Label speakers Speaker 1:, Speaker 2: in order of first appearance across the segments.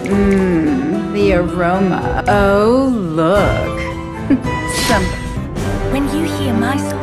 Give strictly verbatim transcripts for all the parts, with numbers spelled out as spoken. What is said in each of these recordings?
Speaker 1: Mmm, the aroma. Oh, look. Some.
Speaker 2: When you hear my song,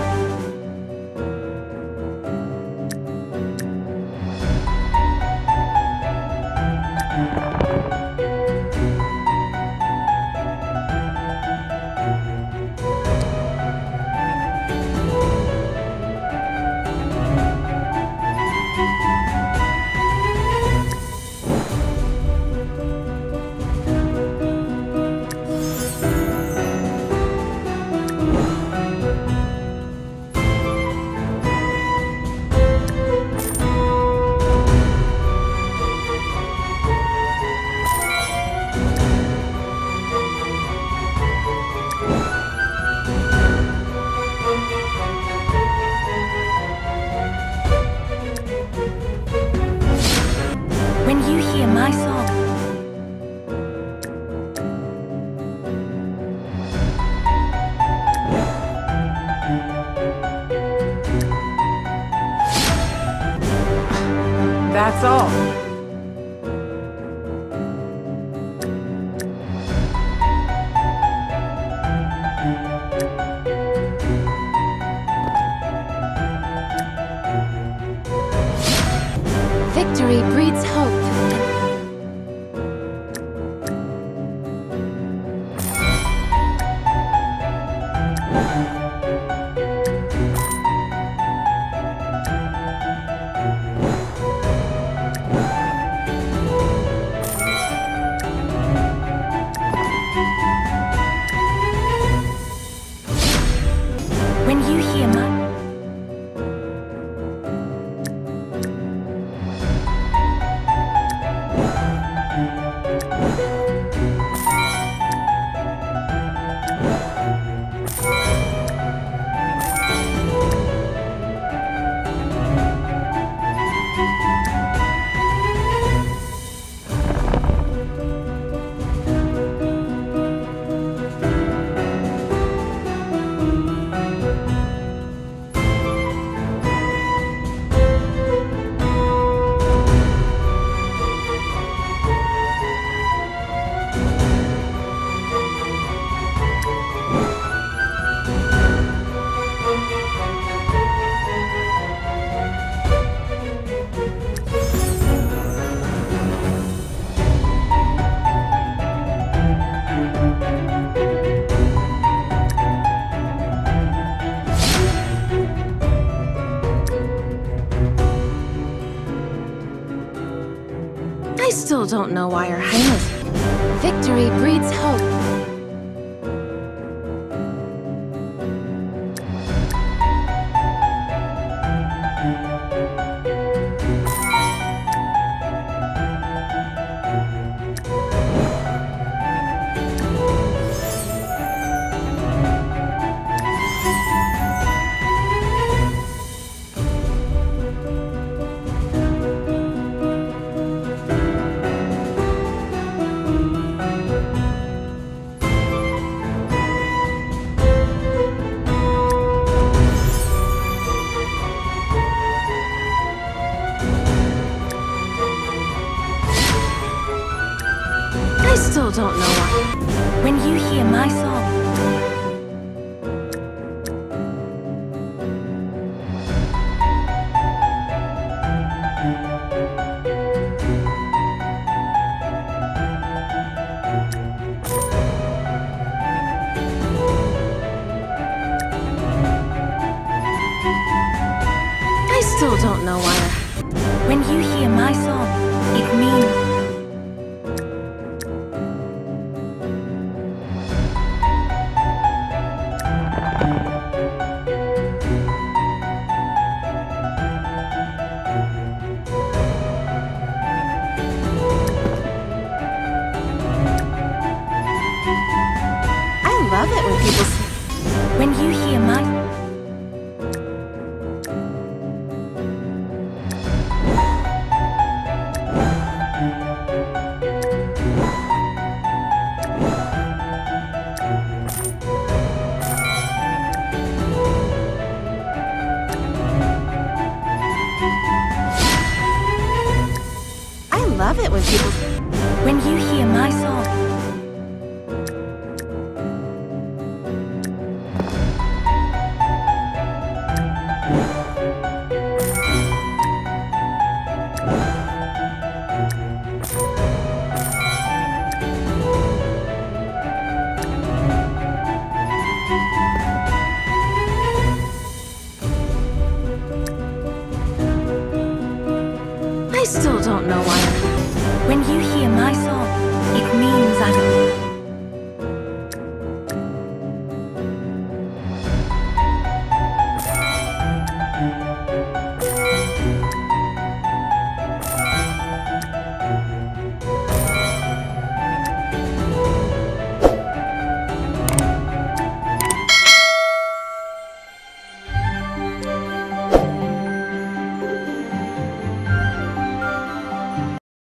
Speaker 2: when you hear my song,
Speaker 1: That's all.
Speaker 2: victory breeds hope. When you hear my I still don't know why Her Highness. Victory breeds hope. I still don't know why. When you hear my song, I still don't know why. When you hear my song, it means people. When you hear my song, I still don't know why. When you hear my song, it means I don't